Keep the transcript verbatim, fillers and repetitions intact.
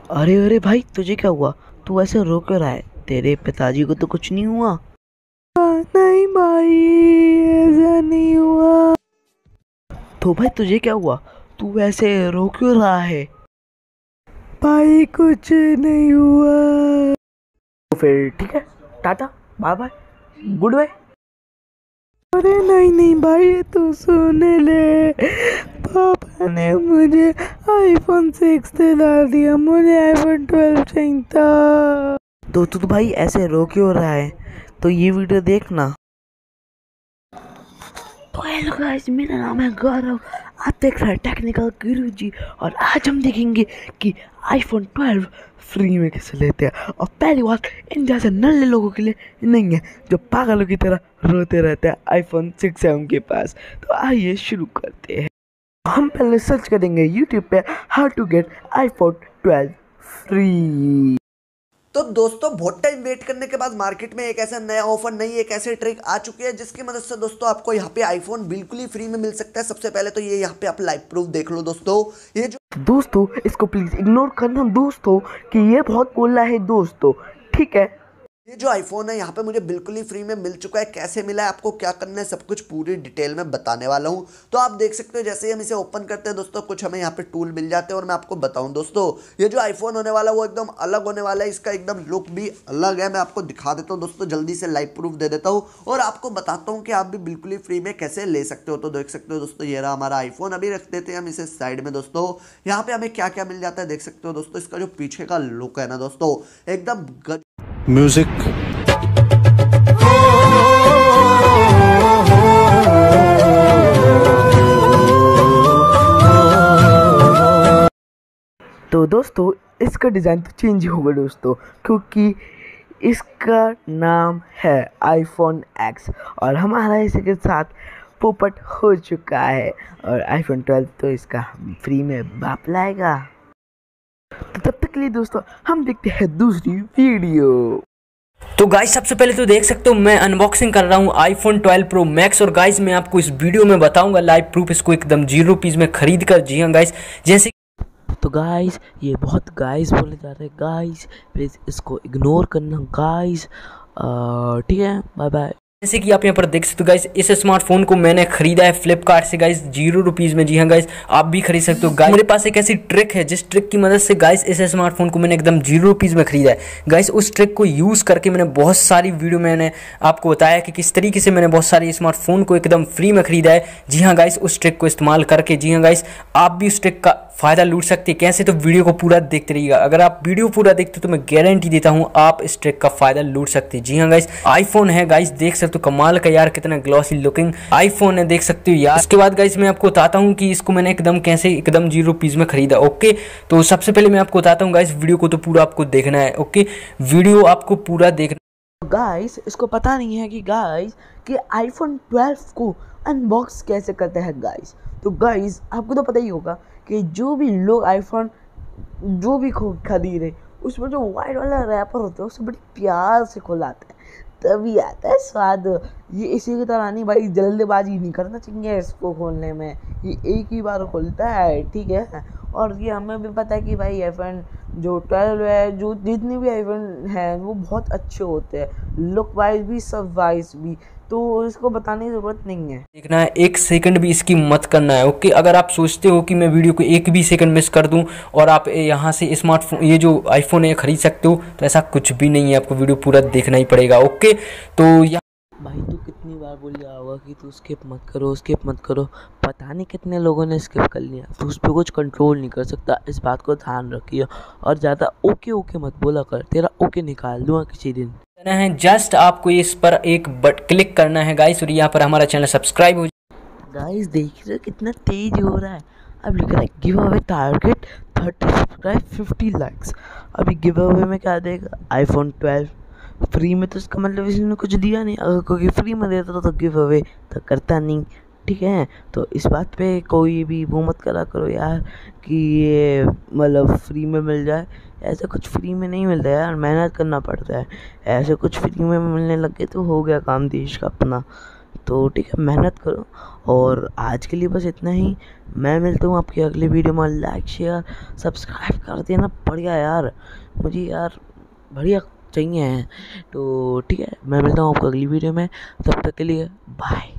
अरे अरे भाई, तुझे क्या हुआ? तू ऐसे रो क्यों रहा है? तेरे पिताजी को तो कुछ नहीं हुआ? नहीं भाई, ऐसा नहीं हुआ। तो भाई तुझे क्या हुआ? तू ऐसे रो क्यों रहा है? भाई कुछ नहीं हुआ। तो फिर ठीक है, tata, bye bye, good bye. अरे नहीं नहीं भाई, तू सुन ले। पापा ने मुझे आईफोन सिक्स दिला दिया, मुझे आईफोन ट्वेल्व चाहिए था। तो तू तो भाई ऐसे रो क्यों रहा है? तो ये वीडियो देखना। तो हेलो गाइस, मेरा नाम है गौरव, आप देख रहे हैं टेक्निकल गुरुजी। और आज हम देखेंगे कि आईफोन ट्वेल्व फ्री में कैसे लेते हैं। और पहली बात, इन जैसे नल्ले लोगों के लिए नहीं है जो पागलों की तरह रोते रहते हैं आईफोन सिक्स है उनके पास। तो आइए शुरू करते हैं। हम पहले सर्च करेंगे यूट्यूब पे how to get iPhone twelve free. तो दोस्तों, बहुत टाइम वेट करने के बाद मार्केट में एक ऐसा नया ऑफर, नई एक ऐसी ट्रिक आ चुकी है जिसकी मदद से दोस्तों आपको यहाँ पे आईफोन बिल्कुल ही फ्री में मिल सकता है। सबसे पहले तो ये यहाँ पे आप लाइव प्रूफ देख लो दोस्तों। ये जो दोस्तों, इसको प्लीज इग्नोर करना दोस्तों, कि ये बहुत बोल रहा है दोस्तों, ठीक है। ये जो आईफोन है यहाँ पे मुझे बिल्कुल ही फ्री में मिल चुका है। कैसे मिला है, आपको क्या करना है, सब कुछ पूरी डिटेल में बताने वाला हूँ। तो आप देख सकते हो, जैसे ही हम इसे ओपन करते हैं दोस्तों, कुछ हमें यहाँ पे टूल मिल जाते हैं। और मैं आपको बताऊँ दोस्तों, ये जो आईफोन होने वाला है वो एकदम अलग होने वाला है। इसका एकदम लुक भी अलग है। मैं आपको दिखा देता हूँ दोस्तों, जल्दी से लाइव प्रूफ दे देता हूँ और आपको बताता हूँ कि आप भी बिल्कुल ही फ्री में कैसे ले सकते हो। तो देख सकते हो दोस्तों, ये रहा हमारा आईफोन। अभी रख देते हैं हम इसे साइड में दोस्तों। यहाँ पे हमें क्या क्या मिल जाता है देख सकते हो दोस्तों। इसका जो पीछे का लुक है ना दोस्तों, एकदम म्यूजिक। तो दोस्तों, इसका डिज़ाइन तो चेंज होगा दोस्तों, क्योंकि इसका नाम है आईफोन एक्स और हमारा इसी के साथ पोपट हो चुका है। और आईफोन ट्वेल्व तो इसका फ्री में बाप लाएगा। तो तब तक के लिए दोस्तों, हम देखते हैं दूसरी वीडियो। तो गाइस, सबसे पहले तो देख सकते हो मैं अनबॉक्सिंग कर रहा हूँ आईफोन ट्वेल्व प्रो मैक्स। और गाइस, मैं आपको इस वीडियो में बताऊंगा लाइव प्रूफ इसको एकदम जीरो रुपीज़ में खरीद कर। जी हाँ गाइस, जैसे तो गाइस, ये बहुत गाइस बोले जा रहे हैं गाइस, प्लीज़ इसको इग्नोर करना गाइस, ठीक है, बाय बाय। जैसे कि आप यहाँ पर देख सकते हो गाइस, इस स्मार्टफोन को मैंने खरीदा है फ्लिपकार्ट से गाइस, जीरो रुपीज़ में। जी हाँ गाइस, आप भी खरीद सकते हो गाइस। मेरे पास एक ऐसी ट्रिक है जिस ट्रिक की मदद से गाइस इस स्मार्टफोन को मैंने एकदम जीरो रुपीज़ में खरीदा है गाइस। उस ट्रिक को यूज़ करके मैंने बहुत सारी वीडियो मैंने आपको बताया कि किस तरीके से मैंने बहुत सारे स्मार्टफोन को एकदम फ्री में खरीदा है। जी हाँ गाइस, उस ट्रिक को इस्तेमाल करके। जी हाँ गाइस, आप भी उस ट्रिक का फ़ायदा लूट सकते हैं। कैसे? तो वीडियो को पूरा देखते रहिएगा। अगर आप वीडियो पूरा देखते हो तो मैं गारंटी देता हूँ आप इस ट्रिक का फ़ायदा लूट सकते हैं। जी हाँ गाइस, आईफोन है गाइस, देख सकते हो कमाल का यार, कितना ग्लॉसी लुकिंग आईफोन है, देख सकते हो यार। इसके बाद गाइस मैं आपको बताता हूँ कि इसको मैंने एकदम कैसे एकदम जीरो रुपीज़ में खरीदा। ओके, तो सबसे पहले मैं आपको बताता हूँ गाइस, वीडियो को तो पूरा आपको देखना है। ओके, वीडियो आपको पूरा देखना। गाइस, इसको पता नहीं है कि गाइस कि आईफोन ट्वेल्व को अनबॉक्स कैसे करते हैं गाइस। तो गाइस, आपको तो पता ही होगा कि जो भी लोग आईफोन जो भी खरीदे, उसमें जो वाइट वाला रैपर होता है उसे बड़ी प्यार से खोलाते हैं, तभी आता है स्वाद। ये इसी की तरह नहीं भाई, जल्दबाजी नहीं करना चाहिए इसको खोलने में। ये एक ही बार खोलता है, ठीक है। और ये हमें भी पता है कि भाई आईफोन जो ट्वेल्व है, जो जितने भी आईफोन हैं वो बहुत अच्छे होते हैं, लुक वाइज भी, सब वाइज भी। तो इसको बताने की ज़रूरत नहीं है। देखना है, एक सेकंड भी इसकी मत करना है। ओके, अगर आप सोचते हो कि मैं वीडियो को एक भी सेकंड मिस कर दूं और आप यहाँ से स्मार्टफोन ये जो आईफोन है खरीद सकते हो, तो ऐसा कुछ भी नहीं है। आपको वीडियो पूरा देखना ही पड़ेगा। ओके, तो यहाँ भाई तू कितनी बार बोल रहा होगा कि तू स्किप मत करो, स्किप मत करो, पता नहीं कितने लोगों ने स्किप कर लिया। तो उस पर कुछ कंट्रोल नहीं कर सकता, इस बात को ध्यान रखिए। और ज़्यादा ओके ओके मत बोला कर, तेरा ओके निकाल दूँगा किसी दिन। है जस्ट आपको इस पर एक बट क्लिक करना है गाइस, और यहाँ पर हमारा चैनल सब्सक्राइब हो जाए। गाइस देख रहे हो कितना तेज हो रहा है। अब लिख रहा है giveaway target thirty subscribe fifty likes. अभी गिव अवे में क्या देगा? आईफोन ट्वेल्व फ्री में। तो इसका मतलब इसने कुछ दिया नहीं। अगर कोई फ्री में देता तो, तो गिव अवे तो करता नहीं, ठीक है। तो इस बात पे कोई भी वो मत करा करो यार कि ये मतलब फ्री में मिल जाए। ऐसा कुछ फ्री में नहीं मिलता यार, मेहनत करना पड़ता है। ऐसे कुछ फ्री में मिलने लग गए तो हो गया काम देश का अपना। तो ठीक है, मेहनत करो। और आज के लिए बस इतना ही। मैं मिलता हूँ आपकी अगली वीडियो में। लाइक शेयर सब्सक्राइब कर देना, बढ़िया यार, मुझे यार बढ़िया चाहिए है। तो ठीक है, मैं मिलता हूँ आपको अगली वीडियो में, तब तक के लिए बाय।